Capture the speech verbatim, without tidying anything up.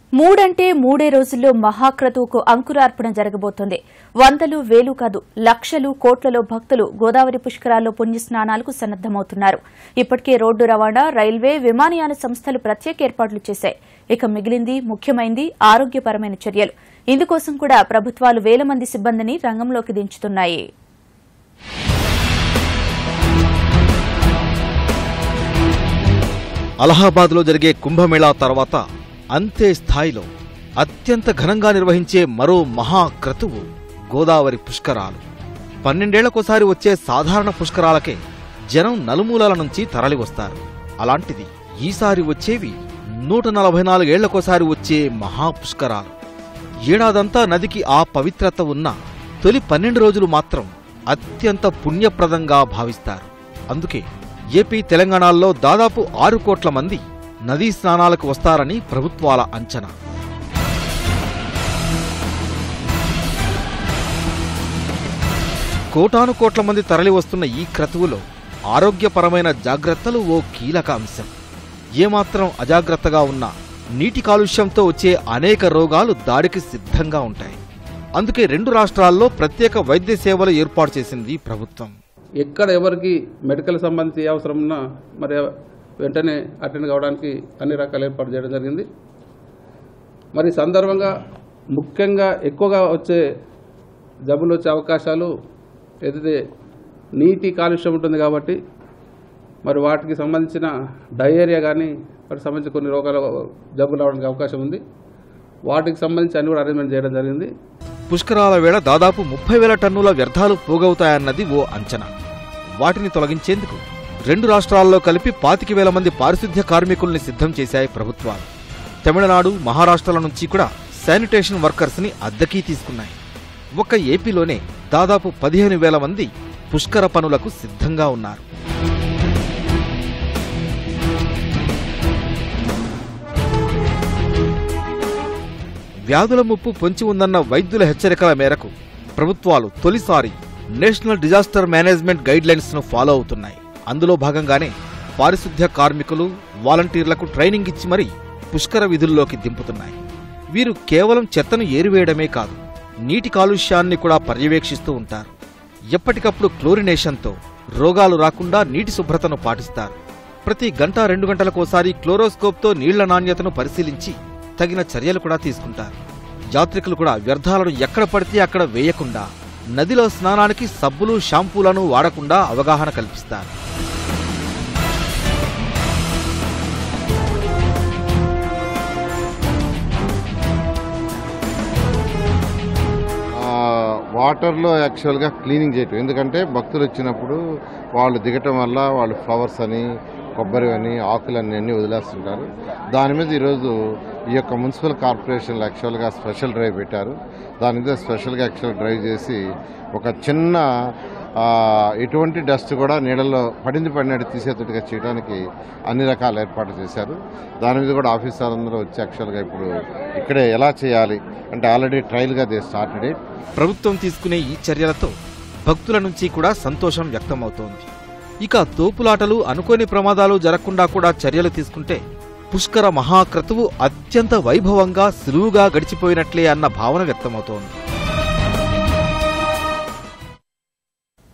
మూడంటే మూడే రోజుల్లో మహాక్రతువుకు అంకురార్పణ జరగబోతోంది. వందలు వేలు కాదు లక్షలు కోట్లలో భక్తులు గోదావరి పుష్కరాల్లో పుణ్యస్నానాలకు సన్నద్దమవుతున్నారు. ఇప్పటికే రోడ్డు రవాణా, రైల్వే, విమానయాన సంస్థలు ప్రత్యేక ఏర్పాట్లు చేశాయి. ఇక మిగిలింది ముఖ్యమైంది ఆరోగ్యపరమైన చర్యలు. ఇందుకోసం కూడా ప్రభుత్వాలు వేల మంది సిబ్బందిని రంగంలోకి దించుతున్నాయి. అలహాబాద్లో జరిగే కుంభమేళా తర్వాత అంతే స్థాయిలో అత్యంత ఘనంగా నిర్వహించే మరో మహాక్రతువు గోదావరి పుష్కరాలు. పన్నెండేళ్లకోసారి వచ్చే సాధారణ పుష్కరాలకే జనం నలుమూలల నుంచి తరలివస్తారు. అలాంటిది ఈసారి వచ్చేవి నూట నలభై నాలుగేళ్లకోసారి వచ్చే మహాపుష్కరాలు. ఏడాదంతా నదికి ఆ పవిత్రత ఉన్న తొలి పన్నెండు రోజులు మాత్రం అత్యంత పుణ్యప్రదంగా భావిస్తారు. అందుకే ఏపీ, తెలంగాణలో దాదాపు ఆరు కోట్ల మంది నదీ స్నానాలకు వస్తారని ప్రభుత్వాల అంచనా. కోటాను కోట్ల మంది తరలివస్తున్న ఈ క్రతువులో ఆరోగ్యపరమైన జాగ్రత్తలు ఓ కీలక అంశం. ఏమాత్రం అజాగ్రత్తగా ఉన్నా నీటి కాలుష్యంతో వచ్చే అనేక రోగాలు దాడికి సిద్ధంగా ఉంటాయి. అందుకే రెండు రాష్ట్రాల్లో ప్రత్యేక వైద్య సేవలు ఏర్పాటు చేసింది ప్రభుత్వం. ఎక్కడ ఎవరికి మెడికల్ సంబంధించి అవసరం ఉన్నా మరి వెంటనే అటెండ్ కావడానికి అన్ని రకాల ఏర్పాటు చేయడం జరిగింది. మరి సందర్భంగా ముఖ్యంగా ఎక్కువగా వచ్చే జబ్బులు వచ్చే అవకాశాలు ఏదైతే నీటి కాలుష్యం ఉంటుంది కాబట్టి మరి వాటికి సంబంధించిన డయేరియా కానీ వాటికి సంబంధించిన కొన్ని రోగాల జబ్బులు రావడానికి అవకాశం ఉంది. వాటికి సంబంధించి అన్ని కూడా అరేంజ్మెంట్ చేయడం జరిగింది. పుష్కరాల వేళ దాదాపు ముప్పై వేల టన్నుల వ్యర్థాలు పోగవుతాయన్నది ఓ అంచనా. వాటిని తొలగించేందుకు రెండు రాష్ట్రాల్లో కలిపి పాతిక వేల మంది పారిశుద్ధ్య కార్మికుల్ని సిద్ధం చేశాయి ప్రభుత్వాలు. తమిళనాడు, మహారాష్ట్రల నుంచి కూడా శానిటేషన్ వర్కర్స్ ని అద్దెకీ తీసుకున్నాయి. ఒక్క ఏపీలోనే దాదాపు పదిహేను వేల మంది పుష్కర పనులకు సిద్ధంగా ఉన్నారు. వ్యాధుల ముప్పు పొంచి ఉందన్న వైద్యుల హెచ్చరికల మేరకు ప్రభుత్వాలు తొలిసారి నేషనల్ డిజాస్టర్ మేనేజ్మెంట్ గైడ్లైన్స్ ను ఫాలో అవుతున్నాయి. అందులో భాగంగానే పారిశుద్ధ్య కార్మికులు, వాలంటీర్లకు ట్రైనింగ్ ఇచ్చి మరీ పుష్కర విధుల్లోకి దింపుతున్నాయి. వీరు కేవలం చెత్తను ఏరివేయడమే కాదు, నీటి కాలుష్యాన్ని కూడా పర్యవేక్షిస్తూ ఉంటారు. ఎప్పటికప్పుడు క్లోరినేషన్తో రోగాలు రాకుండా నీటి శుభ్రతను పాటిస్తారు. ప్రతి గంట రెండు గంటలకోసారి క్లోరోస్కోప్తో నీళ్ల నాణ్యతను పరిశీలించి తగిన చర్యలు కూడా తీసుకుంటారు. యాత్రికులు కూడా వ్యర్థాలను ఎక్కడ పడితే అక్కడ వేయకుండా, నదిలో స్నానానికి సబ్బులు, షాంపూలను వాడకుండా అవగాహన కల్పిస్తారు. వాటర్లో యాక్చువల్గా క్లీనింగ్ చేయటం, ఎందుకంటే భక్తులు వచ్చినప్పుడు వాళ్ళు దిగటం వల్ల వాళ్ళు ఫ్లవర్స్ అని, కొబ్బరి అని, ఆకులన్నీ అన్నీ వదిలేస్తుంటారు. దాని మీద ఈరోజు ఈ యొక్క మున్సిపల్ కార్పొరేషన్లో యాక్చువల్గా స్పెషల్ డ్రైవ్ పెట్టారు. దాని మీద స్పెషల్గా యాక్చువల్ డ్రైవ్ చేసి ఒక చిన్న ఎటువంటి డస్ట్ కూడా నీళ్ళల్లో పడింది పడినట్టు తీసేటట్టుగా చేయడానికి అన్ని రకాల ఏర్పాట్లు చేశారు. దాని మీద కూడా ఆఫీసర్లందరూ వచ్చి యాక్చువల్గా ఇప్పుడు ఇక్కడే ఎలా చేయాలి అంటే ఆల్రెడీ ట్రయల్గా దే స్టార్టెడ్ ఇట్. ప్రభుత్వం తీసుకునే ఈ చర్యలతో భక్తుల నుంచి కూడా సంతోషం వ్యక్తమవుతోంది. ఇక తోపులాటలు, అనుకోని ప్రమాదాలు జరగకుండా కూడా చర్యలు తీసుకుంటే పుష్కర మహాక్రతువు అత్యంత వైభవంగా, సులువుగా గడిచిపోయినట్లే అన్న భావన వ్యక్తమవుతోంది.